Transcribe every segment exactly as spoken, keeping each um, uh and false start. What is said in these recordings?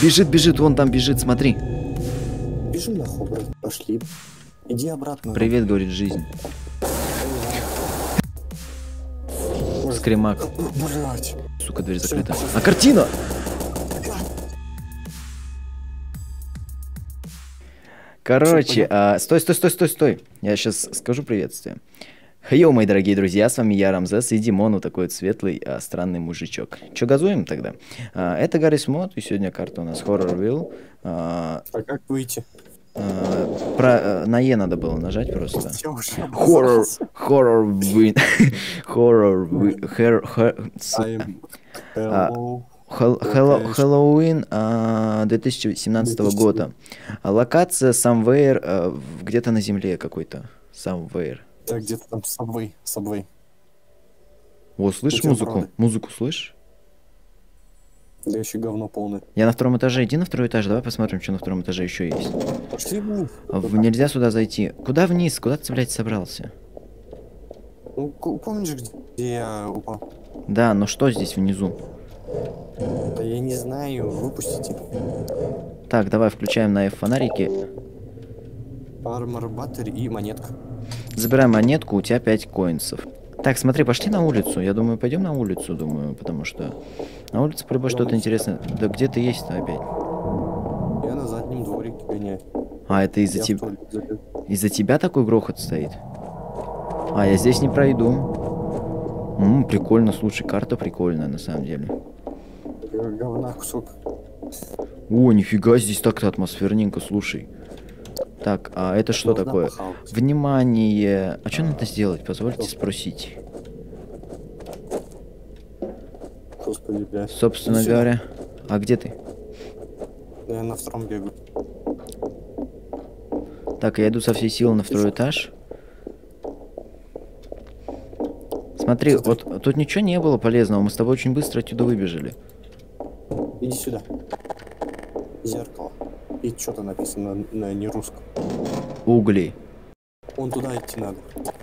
Бежит, бежит, вон там бежит, смотри. Бежим нахуй, брат, пошли. Иди обратно. Привет, говорит жизнь. Скримак. Блять. Сука, дверь закрыта. А картина? Короче, а, стой, стой, стой, стой, стой. Я сейчас скажу приветствие. Йоу, мои дорогие друзья, с вами я, Рамзес, и Димон, вот такой вот светлый, а, странный мужичок. Че, газуем тогда? А, это Гаррис Мод, и сегодня карта у нас Horrorville. А, а как выйти? А, про, на Е надо было нажать просто. Хоррор, хоррор, вин, хоррор, Хэллоуин две тысячи семнадцатого года. Локация somewhere, где-то на земле какой-то. Somewhere. Да, где-то там Subway, Subway. О, слышишь музыку? Музыку слышишь? Да еще говно полное. Я на втором этаже. Иди на второй этаж, давай посмотрим, что на втором этаже еще есть. Пошли вниз. Нельзя сюда зайти. Куда вниз? Куда ты, блядь, собрался? Ну, помнишь, где я упал? Да, но что здесь внизу? Да я не знаю, выпустите. Так, давай включаем на F фонарики. Армор батареи и монетка. Забирай монетку, у тебя пять коинсов. Так, смотри, пошли на улицу. Я думаю, пойдем на улицу, думаю, потому что на улице по-любому что-то интересное. Да где ты есть-то опять? Я на заднем дворике гоняю. А, это из-за тебя. Из-за тебя такой грохот стоит? А, я здесь не пройду. Ммм, прикольно, слушай, карта прикольная на самом деле. Говна кусок. О, нифига, здесь так-то атмосферненько, слушай. Так, а это что Можно такое? Похавать. Внимание! А что надо сделать? Позвольте спросить. Господи, блядь. Собственно ну, говоря. А где ты? Я на втором бегу. Так, я иду со всей силы на второй этаж. Смотри, Смотри, вот тут ничего не было полезного. Мы с тобой очень быстро отсюда выбежали. Иди сюда. Зеркало. И что-то написано на, на нерусском. Угли. Вон туда идти надо.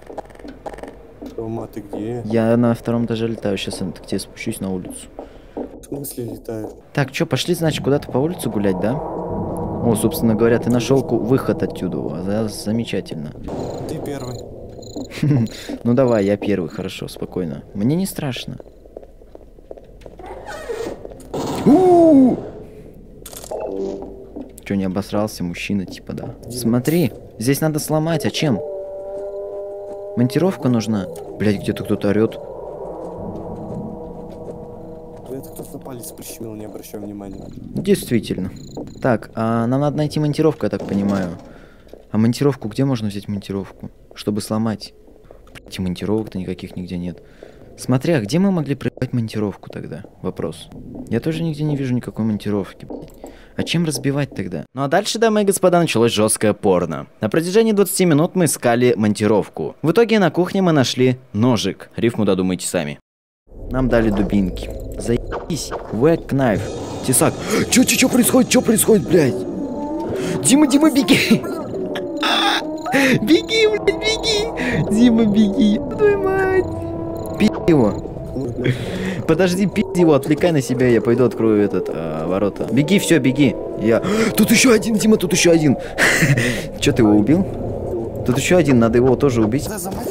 Рома, ты где? Я на втором этаже летаю. Сейчас я к тебе спущусь на улицу. В смысле летаю? Так, что, пошли, значит, куда-то по улице гулять, да? О, собственно говоря, ты нашел выход отсюда. Да, замечательно. Ты первый. Ну давай, я первый, хорошо, спокойно. Мне не страшно. Че, не обосрался мужчина, типа, да? Смотри, здесь надо сломать, а чем? Монтировка нужна. Блять, где-то кто-то орет. Это кто-то палец прищемил, не обращай внимания. Действительно. Так, а нам надо найти монтировку, я так понимаю. А монтировку, где можно взять монтировку? Чтобы сломать. Блять, монтировок-то никаких нигде нет. Смотри, а где мы могли проебать монтировку тогда? Вопрос. Я тоже нигде не вижу никакой монтировки, блядь. А чем разбивать тогда? Ну а дальше, дамы и господа, началось жесткое порно. На протяжении двадцати минут мы искали монтировку. В итоге на кухне мы нашли ножик. Рифму додумайте сами. Нам дали дубинки. Заебись. Whack knife. Тесак. Чё, чё, чё происходит? Чё происходит, блядь? Дима, Дима, беги! Беги, блядь, беги! Дима, беги, твою мать! Пи*** его. Подожди, пи*** его, отвлекай на себя, я пойду открою этот, а, ворота. Беги, все, беги. Я... Тут еще один, Дима, тут еще один. Че, ты его убил? Тут еще один, надо его тоже убить.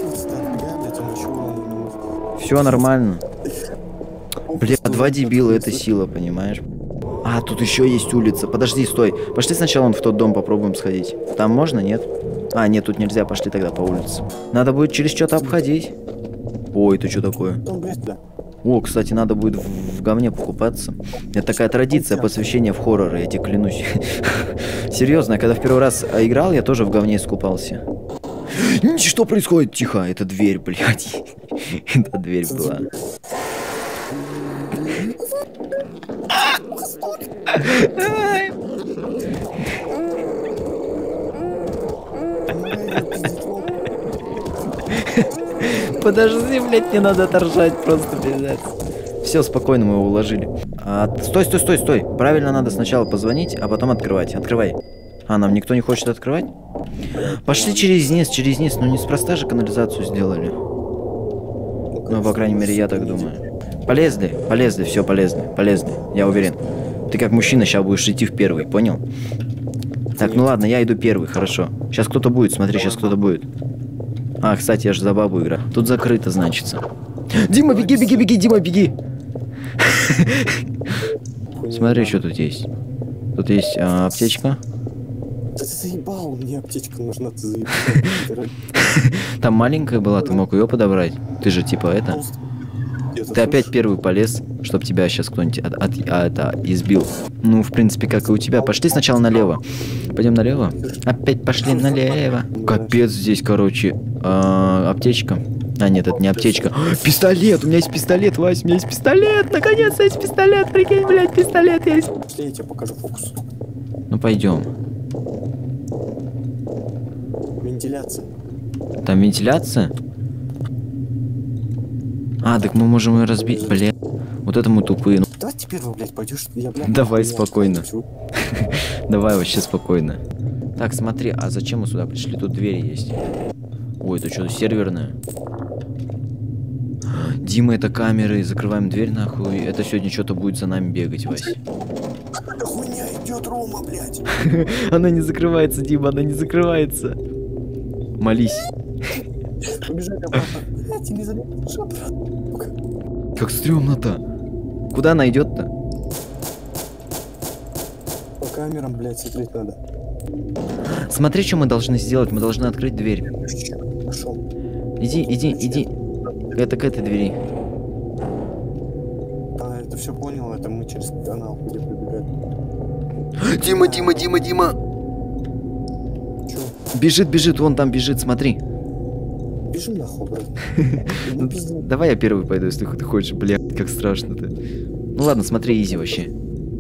Все нормально. Бля, два дебила, это сила, понимаешь? А, тут еще есть улица. Подожди, стой. Пошли сначала вон в тот дом попробуем сходить. Там можно, нет? А, нет, тут нельзя, пошли тогда по улице. Надо будет через что-то обходить. Ой, это что такое? О, кстати, надо будет в, в говне покупаться. Это такая традиция посвящения в хорроры, я тебе клянусь. Серьезно, когда в первый раз играл, я тоже в говне искупался. Что происходит? Тихо, это дверь, блядь. Это дверь была. Подожди, блядь, не надо торжать, просто пиздец. Все, спокойно, мы его уложили. А, стой, стой, стой, стой. Правильно надо сначала позвонить, а потом открывать. Открывай. А, нам никто не хочет открывать? Пошли через низ, через низ. Ну, неспроста же канализацию сделали. Ну, по крайней мере, я так думаю. Полезли, полезли, все полезли, полезли, я уверен. Ты как мужчина сейчас будешь идти в первый, понял? Так, ну ладно, я иду первый, хорошо. Сейчас кто-то будет, смотри, сейчас кто-то будет. А, кстати, я же за бабу играю. Тут закрыто, значится. Дима, беги, беги, беги, Дима, беги! Смотри, что тут есть. Тут есть а, аптечка. Да ты заебал, мне аптечка нужна, ты заебал. Там маленькая была, ты мог ее подобрать. Ты же типа это... Ты опять первый полез, чтоб тебя сейчас кто-нибудь от, от, а, это, избил. Ну, в принципе, как и у тебя. Пошли сначала налево. Пойдем налево. Опять пошли налево. Капец здесь, короче. А, аптечка. А, нет, это не аптечка. А, пистолет! У меня есть пистолет, Вась, у меня есть пистолет! Наконец-то есть пистолет! Прикинь, блядь, пистолет есть! Пошли, я тебе покажу фокус. Ну, пойдем. Вентиляция. Там вентиляция? А, так мы можем ее разбить, блядь. Вот это мы тупые. Давай ты первый, блядь, пойдешь. Я, блядь, Давай меня спокойно. отключу. Давай вообще спокойно. Так, смотри, а зачем мы сюда пришли? Тут двери есть. Ой, это что-то серверное. Дима, это камеры. Закрываем дверь, нахуй. Это сегодня что-то будет за нами бегать, Вась. Да хуйня идет, Рома, блядь. Она не закрывается, Дима, она не закрывается. Молись. Побежали обратно. Блядь, не залезешь обратно. Как стрёмно-то. Куда она идет-то? По камерам, блядь, смотреть надо. Смотри, что мы должны сделать. Мы должны открыть дверь. Пошел. Иди, иди, иди. Это к этой двери. А, это все понял, это мы через канал будем пробегать. Дима, Дима, Дима, Дима. Че? Бежит, бежит, вон там бежит, смотри. Бежим нахуй, брат. Ну, давай я первый пойду, если ты хочешь, блядь, как страшно-то. Ну ладно, смотри, изи вообще.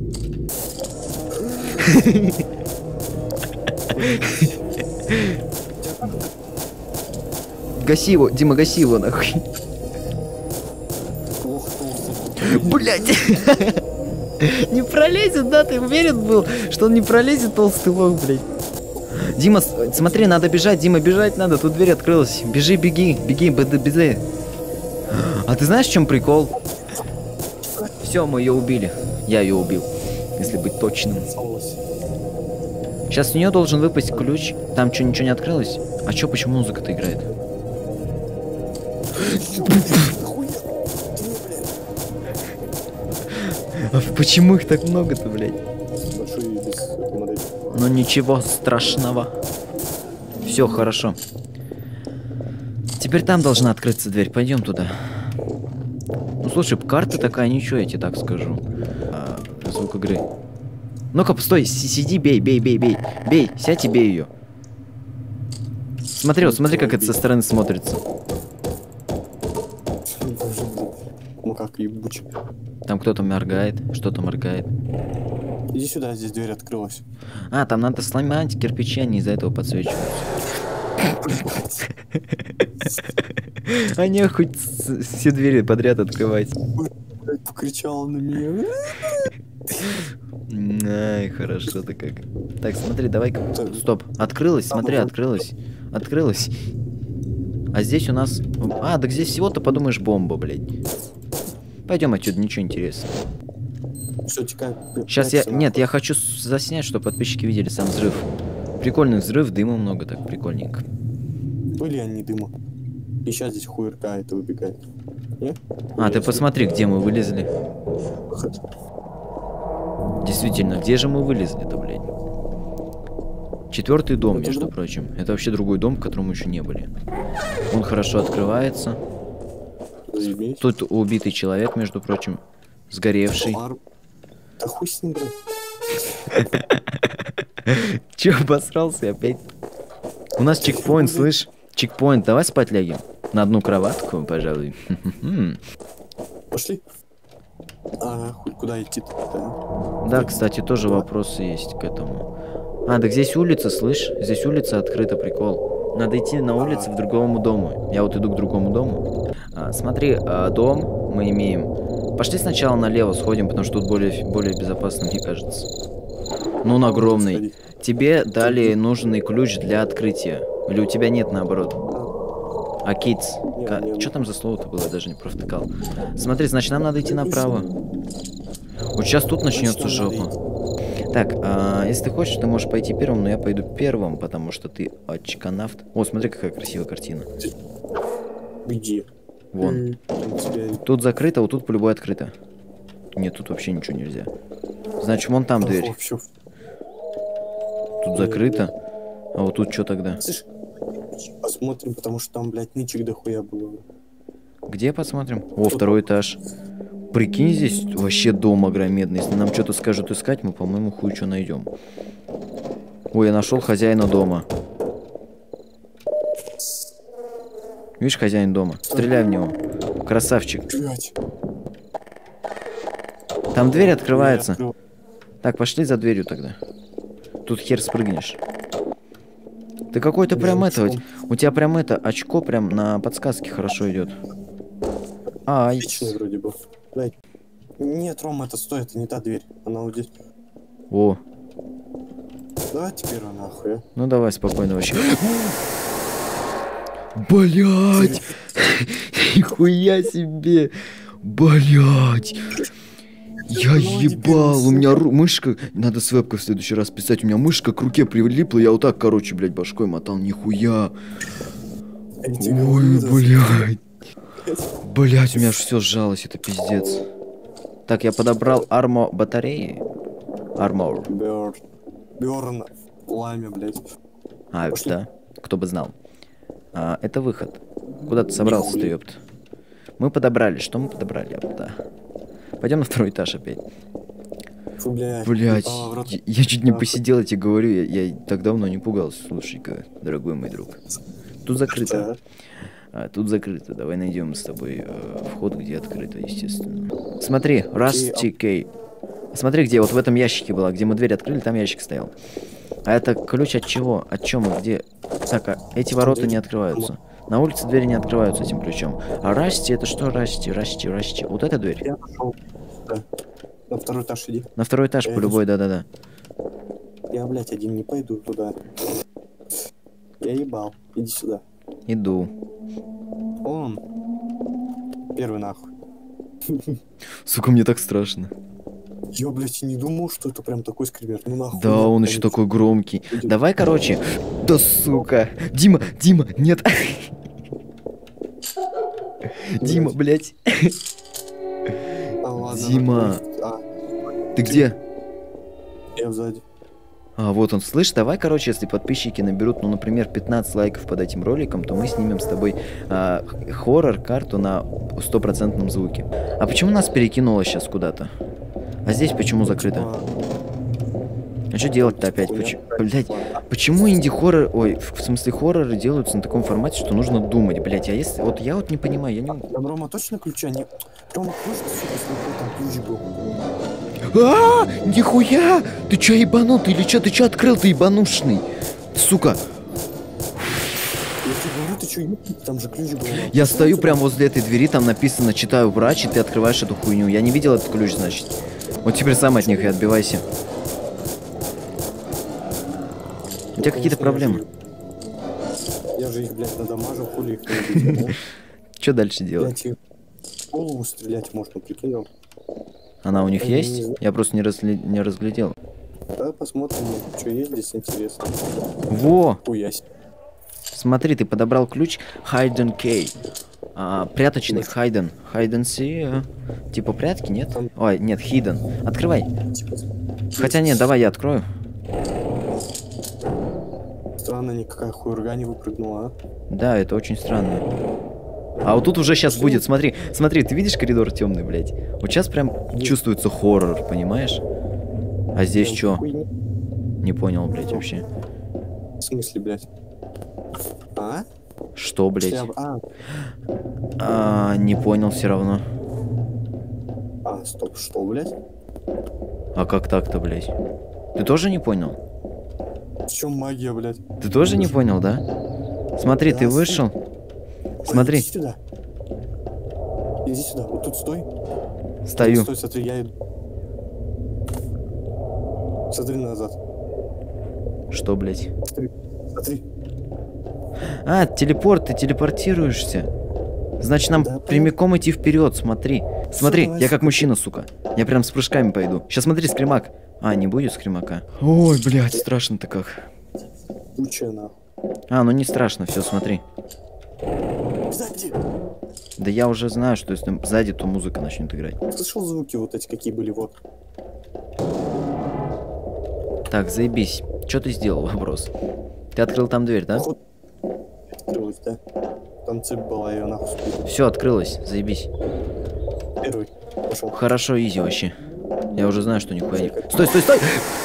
Гаси его, Дима, гаси его, нахуй. Блядь. Не пролезет, да? Ты уверен был, что он не пролезет, толстый лох, блядь? Дима, смотри, надо бежать, Дима, бежать надо, тут дверь открылась. Бежи, беги, беги, беги, беги. А ты знаешь, в чем прикол? Все, мы ее убили. Я ее убил, если быть точным. Сейчас у нее должен выпасть ключ. Там что, ничего не открылось? А что, почему музыка-то играет? А почему их так много-то, блядь? Ну ничего страшного. Все хорошо. Теперь там должна открыться дверь. Пойдем туда. Ну слушай, карта такая, ничего, я тебе так скажу. А, звук игры. Ну-ка, постой, сиди, бей, бей, бей, бей. Бей, сядь и бей ее. Смотри, вот смотри, как это со стороны смотрится. Ну как ебучий. Там кто-то моргает, что-то моргает. Иди сюда, здесь дверь открылась. А, там надо сломать кирпичи, они из-за этого подсвечиваются. А не хоть все двери подряд открывать. Покричал на меня. Ай, хорошо-то как. Так, смотри, давай-ка. Стоп, открылась, смотри, открылась. Открылась. А здесь у нас... А, так здесь всего-то, подумаешь, бомба, блядь. Пойдем отсюда, ничего интересного. Что, тикай, Сейчас я... Нет, я хочу заснять, чтобы подписчики видели сам взрыв. Прикольный взрыв, дыма много, так прикольненько. Были они дыма. И сейчас здесь хуеркает и выбегает. Нет? А, ты посмотри, где мы вылезли. Действительно, где же мы вылезли-то, блядь? Четвертый дом, между прочим. Это вообще другой дом, в котором мы еще не были. Он хорошо открывается. Тут убитый человек, между прочим. Сгоревший. Да хуй с ним, блядь. Че, обосрался опять? У нас чекпоинт, слышь? Чекпоинт, давай спать лягем. На одну кроватку, пожалуй. Пошли. А, хуй, куда идти-то? Да, кстати, тоже вопросы есть к этому. А, так здесь улица, слышь? Здесь улица открыта, прикол. Надо идти на улице к другому дому. Я вот иду к другому дому. А, смотри, а, дом мы имеем. Пошли сначала налево сходим, потому что тут более, более безопасно, мне кажется. Ну, он огромный. Тебе дали нужный ключ для открытия. Или у тебя нет, наоборот? А кидс? Что там за слово-то было? Я даже не провтыкал. Смотри, значит, нам надо идти направо. Вот сейчас тут начнется Значит, нам надо жопа. Так, а, если ты хочешь, ты можешь пойти первым, но я пойду первым, потому что ты очканавт. О, смотри, какая красивая картина. Где? Вон. М, там тебя- Тут закрыто, вот тут по любой открыто. Нет, тут вообще ничего нельзя. Значит, вон там Ах, дверь. вообще. Тут закрыто. А вот тут что тогда? Слышь, посмотрим, потому что там, блядь, нычек дохуя было. Где посмотрим? О, второй этаж. Прикинь, здесь вообще дом огромедный. Если нам что-то скажут искать, мы, по-моему, хуй что найдем. Ой, я нашел хозяина дома. Видишь, хозяин дома? Стреляй в него. Красавчик. Блядь. Там дверь открывается. Я открыл. Так, пошли за дверью тогда. Тут хер спрыгнешь. Ты какой-то прям это... Очком. У тебя прям это, очко прям на подсказке хорошо идет. Ай. Отличный вроде бы. Блядь. Нет, Рома, это стой, это не та дверь. Она вот здесь. О, Давай теперь нахуй, а. ну давай спокойно вообще. Блять! Нихуя себе! Блять! Я ебал, у меня ру- мышка... Надо с вебкой в следующий раз писать. У меня мышка к руке прилипла, я вот так, короче, блядь, башкой мотал. Нихуя! Я тебе Ой, говорю, да, блядь! Блять, у меня аж все сжалось, это пиздец. Так, я подобрал армо батареи. Армор. Бёрн. Бёрн. Пламя, блядь. А, Пошли. да. Кто бы знал. А, это выход. Куда ты собрался, ты, Нихуя. ёпт? Мы подобрали. Что мы подобрали, ёпта? Пойдем на второй этаж опять. Фу, блядь. Блять, ебало в рот. я, я чуть не Нахуй. посидел, я тебе говорю, я, я так давно не пугался. Слушай-ка, дорогой мой друг. Тут закрыто. Да. А, тут закрыто. Давай найдем с тобой э, вход, где открыто, естественно. Смотри, Rusty Key. Смотри, где вот в этом ящике была, где мы дверь открыли, там ящик стоял. А это ключ от чего? От чем мы? Где? Так, а эти ворота не открываются. На улице двери не открываются этим ключом. А Расти, это что Расти? Расти, Расти. Вот эта дверь? Я нашел. Да. На второй этаж иди. На второй этаж Я по любой, да-да-да. Я, блядь, один не пойду туда. Я ебал. Иди сюда. Иду. Он. Первый нахуй. Сука, мне так страшно. Я, блядь, и не думал, что это прям такой скример. Ну нахуй. Да, он еще такой громкий. Давай, короче. Да сука. Дима, Дима, нет. Дима, блядь. А, ладно, Дима. нахуй. А, Ты где? я сзади. А, вот он, слышь, давай, короче, если подписчики наберут, ну, например, пятнадцать лайков под этим роликом, то мы снимем с тобой а, хоррор-карту на стопроцентном звуке. А почему нас перекинуло сейчас куда-то? А здесь почему закрыто? А что делать-то опять? Почему, блять, почему инди-хоррор, ой, в в смысле хорроры делаются на таком формате, что нужно думать, блять, а если, вот я вот не понимаю, я не... Там Рома точно ключа не... Рома, ключ, сука, смотри, там ключ был. А, нихуя! Ты чё ебанутый или чё? Ты чё открыл, ты ебанушный? Сука! Я тебе говорю, ты чё, ебаный? Там же ключ был. Я стою прям возле этой двери, там написано «Читаю врач», и ты открываешь эту хуйню. Я не видел этот ключ, значит. Вот теперь сам от них и отбивайся. У тебя какие-то проблемы. Я же их, блядь, надамажил, хули их не видел, да? Что дальше делать? Блядь, их в голову стрелять можно, прикинул. Она у них Я не есть? знаю. Я просто не, разгля- не разглядел. Да, посмотрим, что есть здесь интересно. Во! Хуясь. Смотри, ты подобрал ключ Hidden Key. А, пряточный Хайден. Хайден Си. Типа прятки, нет? Там- Ой, нет, Hidden. Открывай. Типа, Хотя нет, давай я открою. странно, никакая хуйрга не выпрыгнула, а? Да, это очень странно. А вот тут уже сейчас будет, смотри, смотри, ты видишь коридор темный, блядь? Вот сейчас прям чувствуется хоррор, понимаешь? А здесь Прям что? хуйня. Не понял, блядь, вообще. В смысле, блядь? А? Что, блядь? Шляпа- А, А, не понял все равно. а, стоп, что, блядь? А как так-то, блядь? Ты тоже не понял? В чем магия, блядь? Ты тоже не понял, да? Смотри, ты Да, вышел. Ой, Смотри, Иди сюда. Иди сюда, вот тут стой. стою. Стой, смотри, я иду. Смотри назад. Что, блядь? Смотри, смотри. А, телепорт, ты телепортируешься. Значит, нам Да, прямиком идти вперед, смотри. Смотри, давай, я как сука. мужчина, сука. Я прям с прыжками пойду. Сейчас смотри, скримак. А, не будет скримака. Ой, блядь, страшно-то как. Куча нахуй. А, ну не страшно, все, смотри. Сзади. Да я уже знаю, что если сзади, то музыка начнет играть. Слышал звуки вот эти, какие были, вот. Так, заебись. Что ты сделал, вопрос? Ты открыл там дверь, да? Ход- Открылась, да? Там цепь была, ее нахуй спит. Все, открылось, заебись. Первый. Пошел. Хорошо, изи вообще. Я уже знаю, что нихуя не... Стой, стой, стой!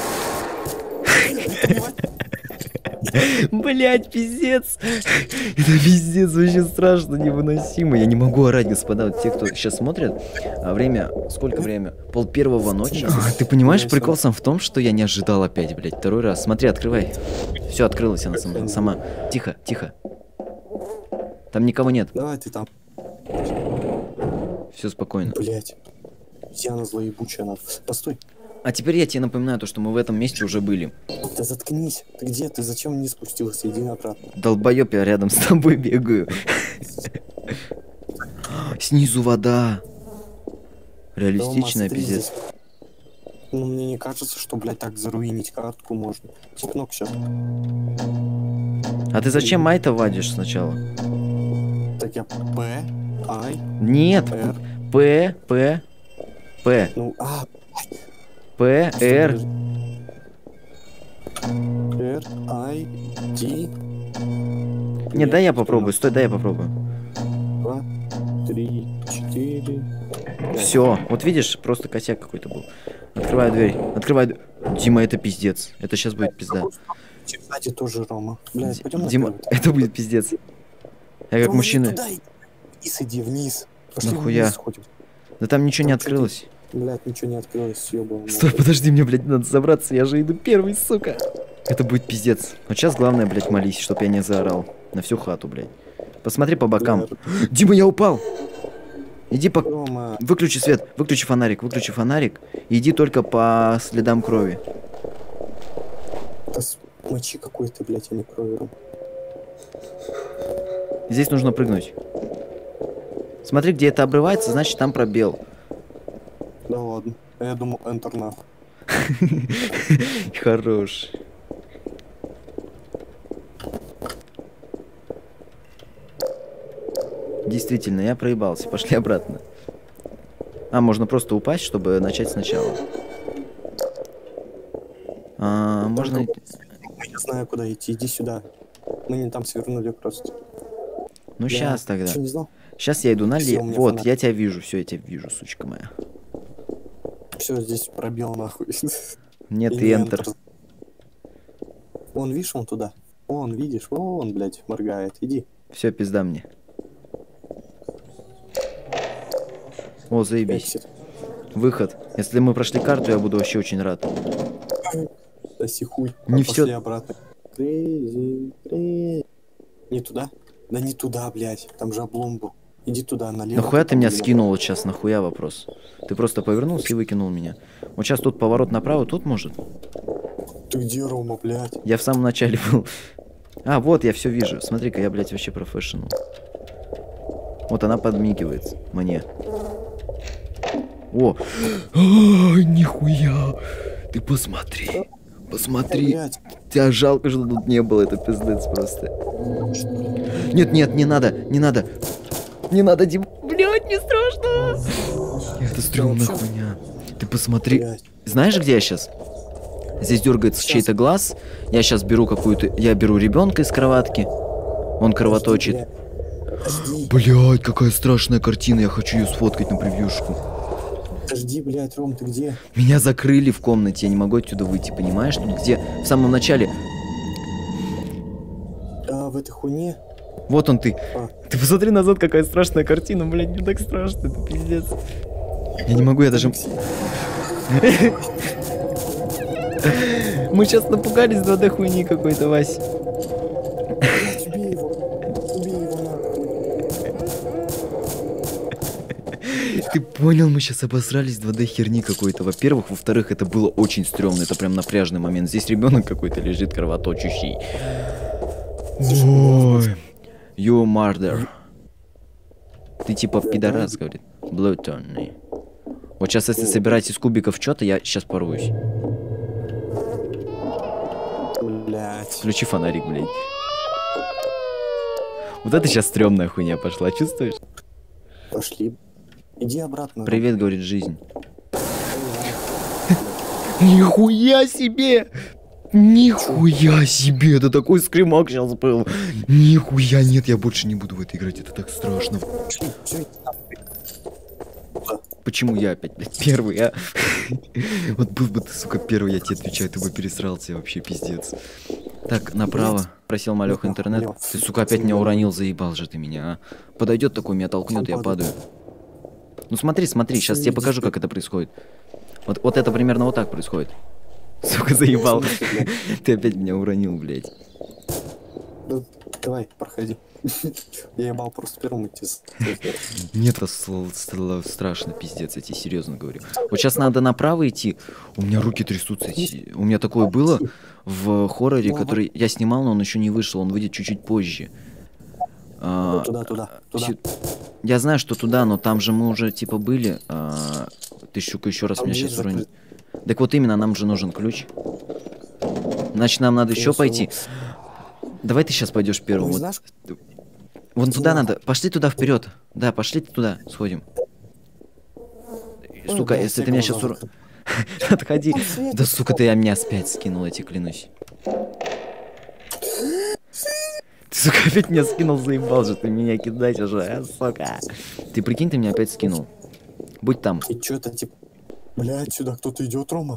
Блять, пиздец! Это пиздец, вообще страшно, невыносимо. Я не могу орать, господа. Вот те, кто сейчас смотрят, а время... Сколько время? Пол первого ночи. А, ты понимаешь, прикол сам в том, что я не ожидал опять, блять, второй раз. Смотри, открывай. Все, открылась она сама. сама. Тихо, тихо. Там никого нет. Давай ты там. Все спокойно. Блять. Яна злоебучая нахуй. Постой. А теперь я тебе напоминаю то, что мы в этом месте уже были. Да заткнись. Ты где? Ты зачем не спустился? Иди обратно. Долбоёб, я рядом с тобой бегаю. Снизу вода. Реалистичная, Дома, смотри, пиздец. здесь. Ну, мне не кажется, что, блядь, так заруинить картку можно. Тикнок сейчас. А ты зачем май-то вводишь сначала? Так я П, Ай, Нет. Р. П, П, П, Ну, а, П, Р. Р, Ай, Ди. Не, дай я попробую. Стой, дай я попробую. Два, три, четыре. Все, вот видишь, просто косяк какой-то был. Открываю дверь. Открываю дверь. Дима, это пиздец. Это сейчас будет пизда. Кстати, тоже Рома. Блядь, пойдем на Дима, первый. это будет пиздец. Я как Рома, мужчина. не туда иди. Вниз иди, вниз. Пошли Нахуя? вниз сходим. Да там ничего не Там что-то- открылось. Блядь, ничего не открылось, съебал. Стой, подожди, мне, блядь, надо забраться, я же иду первый, сука. Это будет пиздец. Вот сейчас главное, блядь, молись, чтоб я не заорал. На всю хату, блядь. Посмотри по бокам. Дима, я упал! Иди по... Рома, Выключи свет, выключи фонарик, выключи фонарик. И иди только по следам крови. да с- мочи какой-то, блядь, а не крови, Ром. Здесь нужно прыгнуть. Смотри, где это обрывается, значит там пробел. Да ладно. А я думал, Enter нахуй. Хорош. Действительно, я проебался. Пошли обратно. А, можно просто упасть, чтобы начать сначала. А, можно... Я знаю, куда идти, иди сюда. Мы не там свернули просто. Ну, Я сейчас тогда. Что, не знал? Сейчас я иду Всё, налево. у меня Вот, фонарик. я тебя вижу. Все, я тебя вижу, сучка моя. Все, здесь пробел нахуй. Нет, И и не Enter. Enter. Вон, видишь, вон туда. Вон, видишь, вон, блядь, моргает. Иди. Все, пизда мне. О, заебись. Эксит. Выход. Если мы прошли карту, я буду вообще очень рад. Да сихуй. Не А всё- пошли обратно. Crazy, crazy. Не туда? Да не туда, блядь. Там же облом был. Иди туда, налево. Нахуя ты потом меня налево. скинул вот сейчас? Нахуя вопрос? Ты просто повернулся и выкинул меня. Вот сейчас тут поворот направо, тут может? Ты где, Рома, блядь? Я в самом начале был. А, вот, я все вижу. Смотри-ка, я, блядь, вообще профессионал. Вот она подмигивает мне. О! Ой, нихуя! Ты посмотри! Посмотри! Блядь. Тебя жалко, что тут не было, это пиздец просто. Нет, нет, не надо, не надо. Не надо, Дим. Блядь, не страшно. Это стрёмная хуйня. Ты посмотри. Блядь. Знаешь, где я сейчас? Здесь дергается Щас. чей-то глаз. Я сейчас беру какую-то... Я беру ребенка из кроватки. Он кровоточит. Подожди, блядь. Подожди, Блядь, какая страшная картина. Я хочу ее сфоткать на превьюшку. подожди, блядь, Ром, ты где? Меня закрыли в комнате. Я не могу отсюда выйти, понимаешь? Тут где в самом начале... А, в этой хуйне? Вот он ты. А. Ты посмотри назад, какая страшная картина. Блядь, мне так страшно. Это пиздец. Я не могу, я даже... Мы сейчас напугались два дэ хуйни какой-то, Вась. Блядь, убей его. Убей его, нахуй. Ты понял, мы сейчас обосрались два дэ херни какой-то. Во-первых, во-вторых, это было очень стрёмно. Это прям напряжный момент. Здесь ребенок какой-то лежит кровоточащий. Ой. You murder. Ты типа пидорас, говорит. Блутонный. Вот сейчас, если собирать из кубиков что-то, я сейчас порвусь. Блять. Включи фонарик, блядь. Вот это сейчас стрёмная хуйня пошла, чувствуешь? Пошли. Иди обратно. Привет, говорит жизнь. Нихуя себе! Нихуя себе! Это такой скримак сейчас был. Нихуя нет, я больше не буду в это играть, это так страшно. Почему я опять, блядь, первый, а? Вот был бы ты, сука, первый, я тебе отвечаю, ты бы пересрался вообще, пиздец. Так, направо. Просил малёха интернет. Ты, сука, опять меня уронил, заебал же ты меня, а? Подойдет такой, меня толкнет, я падаю. Ну смотри, смотри, сейчас тебе покажу, как это происходит. Вот, вот это примерно вот так происходит. Сука, заебал. Ты опять меня уронил, блядь. Ну, давай, проходи. Я ебал просто первым идти. Нет, это страшно, пиздец, я тебе серьезно говорю. Вот сейчас надо направо идти. У меня руки трясутся. У меня такое было в хорроре, который я снимал, но он еще не вышел. Он выйдет чуть-чуть позже. Туда, туда, туда. Я знаю, что туда, но там же мы уже типа были. А, ты, щука, еще раз меня сейчас уронил. Так вот именно, нам же нужен ключ. Значит, нам надо еще пойти. Давай ты сейчас пойдешь первым. Вот. Вон туда надо. Пошли туда вперед. Да, пошли туда, сходим. Сука, если ты меня сейчас ур... Отходи. Да, сука, ты меня опять скинул, я тебе клянусь. Ты, сука, опять меня скинул, заебал же, ты меня кидать уже, а, сука. Ты прикинь, ты меня опять скинул. Будь там. И чё это, типа... Блядь, сюда кто-то идет, Рома.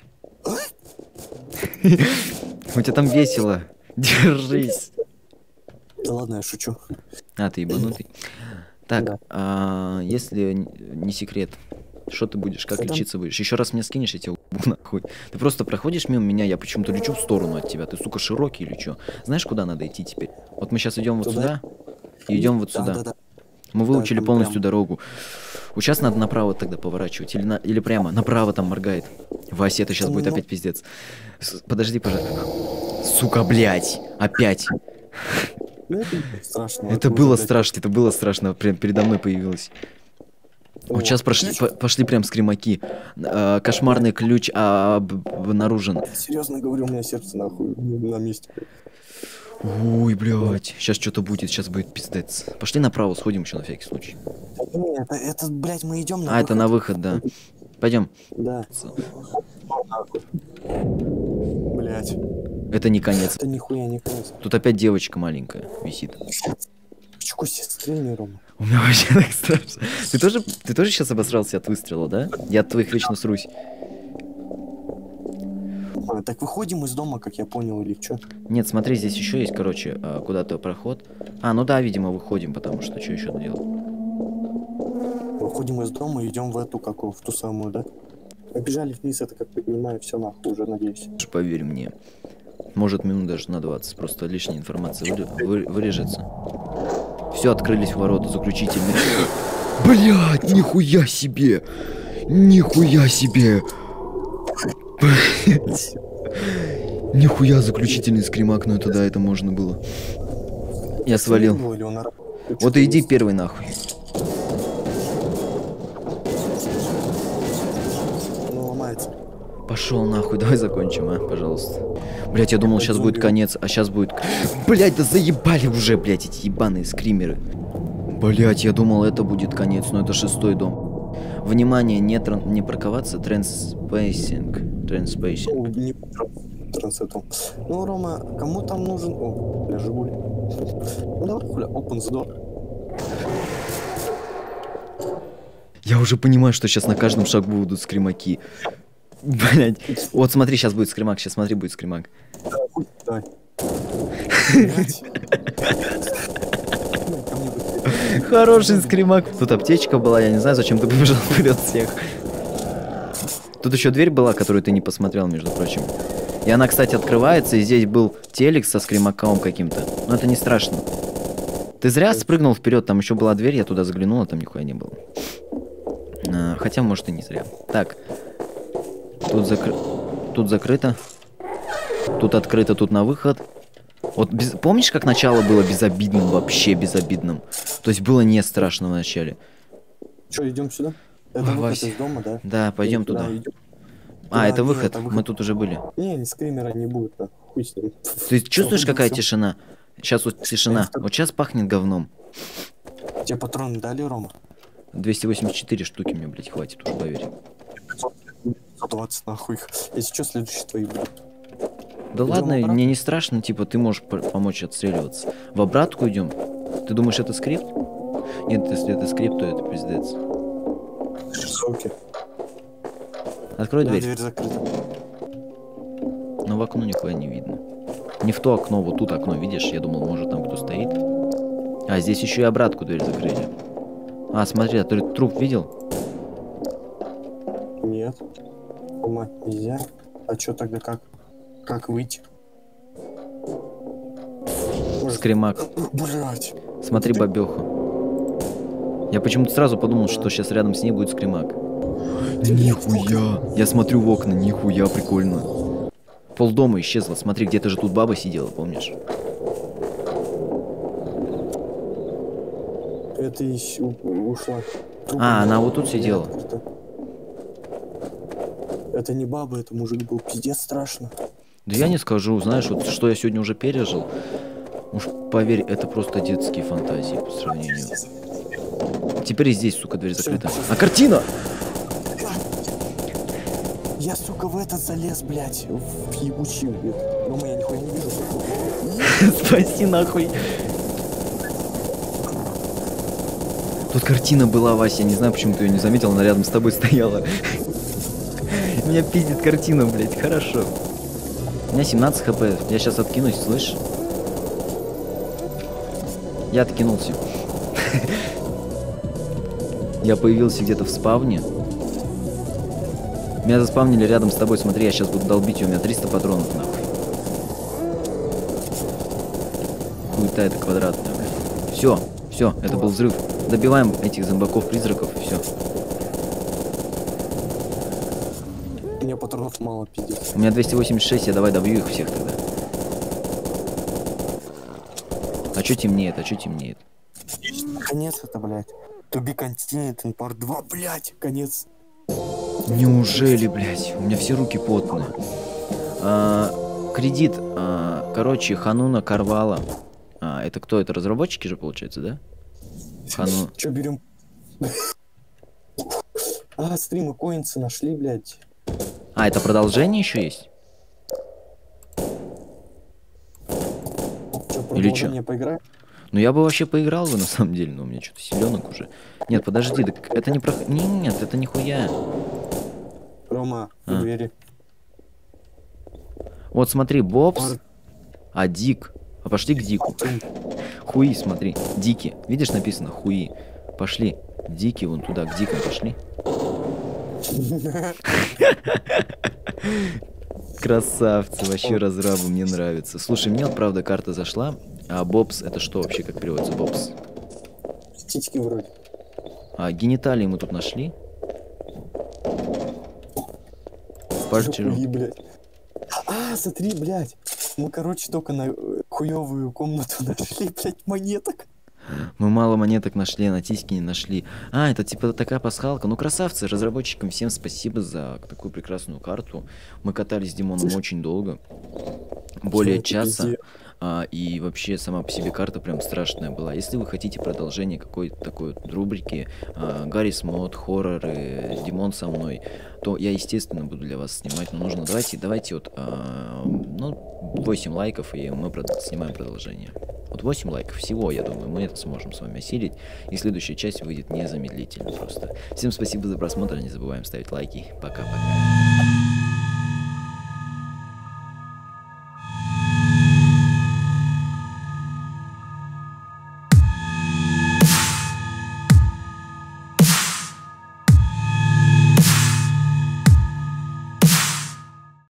У тебя там весело. Держись. Да ладно, я шучу. А, ты ебанутый. Так, Да. а, если не секрет, что ты будешь, как Когда? лечиться будешь? Еще раз меня скинешь, я тебя убу нахуй. Ты просто проходишь мимо меня, я почему-то лечу в сторону от тебя. Ты, сука, широкий или что? Знаешь, куда надо идти теперь? Вот мы сейчас идем вот Туда? сюда и идем вот Да, сюда. да, да. Мы выучили там полностью прям. дорогу. Вот сейчас надо направо тогда поворачивать. Или, на, или прямо. Направо там моргает. Вася, это сейчас Ну, будет ну. опять пиздец. С- подожди, пожалуйста. Сука, блядь. Опять. Ну, это страшно. Это уже, было блядь, страшно, это было страшно. Прям передо мной появилось. о, Вот сейчас прошли, ключ. по- пошли прям скримаки. А, кошмарный ключ а, об- обнаружен. Серьезно говорю, у меня сердце нахуй на месте. Ой, блядь. Сейчас что-то будет, сейчас будет пиздец. Пошли направо, сходим еще на всякий случай. Не, это, это, блядь, мы идем на А, это на выход, да. Пойдем. Да. Блядь. Это не конец. Это нихуя не конец. Тут опять девочка маленькая висит. Чего стрельни, Рома? У меня вообще так страшно. Ты тоже, ты тоже сейчас обосрался от выстрела, да? Я от твоих вечно срусь. А, так выходим из дома, как я понял, или что? Нет, смотри, здесь еще есть, короче, а, куда-то проход. А, ну да, видимо, выходим, потому что что еще делать? Выходим из дома и идем в эту, какую, в ту самую, да? Побежали вниз, это, как я понимаю, все нахуй уже, надеюсь. Поверь мне. Может, минут даже на двадцать. Просто лишняя информация вы- вы- вырежется. Все, открылись ворота заключительные. Блять, нихуя себе! Нихуя себе! Блять. Нихуя заключительный скримак, но это да, это можно было. Я свалил. Вот и иди первый нахуй. Ну, ломается. Пошел нахуй, давай закончим, а, пожалуйста. Блять, я думал, сейчас будет конец, а сейчас будет... Блять, да заебали уже, блять, эти ебаные скримеры. Блять, я думал, это будет конец, но это шестой дом. Внимание, не, тран... не парковаться, трансспейсинг. Трансспейсинг. Ну, не трансетом. Ну, Рома, кому там нужен... О, бля, Жигуль. Ну, давай, хуля, open the door. Я уже понимаю, что сейчас на каждом шагу будут скримаки. Блять. Вот смотри, сейчас будет скримак, сейчас смотри, будет скримак. Давай. Блядь. Хороший скримак. Тут аптечка была, я не знаю, зачем ты побежал вперед всех. Тут еще дверь была, которую ты не посмотрел, между прочим. И она, кстати, открывается, и здесь был телек со скримаком каким-то. Но это не страшно. Ты зря спрыгнул вперед, там еще была дверь, я туда заглянул, а там нихуя не было. А, хотя, может, и не зря. Так. Тут, закры... тут закрыто. Тут открыто, тут на выход. Вот без... помнишь, как начало было безобидным, вообще безобидным? То есть было не страшно в начале. Что, идем сюда? Это Ой, выход Вася. из дома, да? Да, пойдем Или туда. куда идем? А, Да, это не, выход. это выход. Мы тут уже были. Не, не скримера не будет, да. Хуй с ним. Ты чувствуешь, Всё, какая всё. тишина? Сейчас вот тишина. Вот сейчас пахнет говном. Тебе патроны дали, Рома? двести восемьдесят четыре штуки мне, блядь, хватит, уж поверь. сто двадцать нахуй их. Если что, следующий твои будут. Да Идём ладно, обратно? мне не страшно, типа, ты можешь по- помочь отстреливаться. В обратку идем. Ты думаешь, это скрипт? Нет, если это скрипт, то это пиздец. Шизоки. Открой Да, дверь. дверь закрыта. Но в окно нихуя не видно. Не в то окно, вот тут окно, видишь? Я думал, может там кто стоит. А, здесь еще и обратку дверь закрыли. А, смотри, а ты труп видел? Нет. Рома, нельзя. А что тогда как? Как выйти? Скримак. Блять. Смотри, бабеху. Я почему-то сразу подумал, что сейчас рядом с ней будет скримак. Нихуя! Я смотрю в окна, нихуя, прикольно. Полдома исчезла. Смотри, где-то же тут баба сидела, помнишь? Это еще ушла. Трупа А, нет, она вот тут не сидела. открыто. Это не баба, это мужик был. Пиздец страшно. Да я не скажу, знаешь, вот что я сегодня уже пережил. Уж поверь, это просто детские фантазии по сравнению. Теперь и здесь, сука, дверь закрыта. А картина! Я, сука, в этот залез, блядь, в ебучий. Рома, я нихуя не вижу. Спаси нахуй. Тут картина была, Вася, я не знаю, почему ты ее не заметил, она рядом с тобой стояла. Меня пиздит картина, блядь, хорошо. У меня семнадцать хп, я сейчас откинусь, слышь? Я откинулся. Я появился где-то в спавне. Меня заспавнили рядом с тобой, смотри, я сейчас буду долбить, у меня триста патронов, нахуй. Хуета это квадратная, блядь. Все, все, это был взрыв. Добиваем этих зомбаков-призраков, все. У меня патронов мало, пиздец. У меня двести восемьдесят шесть, я давай добью их всех тогда. А чё темнеет, а чё темнеет? Конец это, блядь. Туби континент, пар два, блядь, конец. Неужели, блядь? У меня все руки потные. А, кредит, а, короче, Хануна Карвала. А, это кто? Это разработчики же, получается, да? Хану... Чё берем? А, стримы коинсы нашли, блядь. А, это продолжение еще есть? Чё, Или чё? продолжение поиграем? Ну я бы вообще поиграл бы на самом деле, но у меня что-то силенок уже. Нет, подожди, так это не про... Не, нет, это нихуя. Рома, у А. двери. Вот смотри, Бобс, Пар- а Дик. А пошли к Дику. Хуи, смотри. Дики. Видишь, написано хуи. Пошли. Дики вон туда, к Дикам пошли. Красавцы, вообще разрабы, мне нравится. Слушай, мне вот правда карта зашла. А Бобс, это что вообще, как переводится Бобс? Птички вроде. А гениталии мы тут нашли. Парчеру. Хуи, блядь. А, смотри, блядь. Мы, короче, только на э, хуёвую комнату нашли, блядь, монеток. Мы мало монеток нашли, а на тиски не нашли. А, это типа такая пасхалка. Ну, красавцы, разработчикам всем спасибо за такую прекрасную карту. Мы катались с Димоном очень долго. Более Это часа. пиздец. А, и вообще сама по себе карта прям страшная была. Если вы хотите продолжение какой-то такой вот рубрики а, Гаррис Мод, хорроры, Димон со мной, то я, естественно, буду для вас снимать. Но нужно, давайте, давайте вот, а, ну, восемь лайков, и мы прод- снимаем продолжение. Вот восемь лайков всего, я думаю, мы это сможем с вами осилить. И следующая часть выйдет незамедлительно просто. Всем спасибо за просмотр, не забываем ставить лайки. Пока-пока.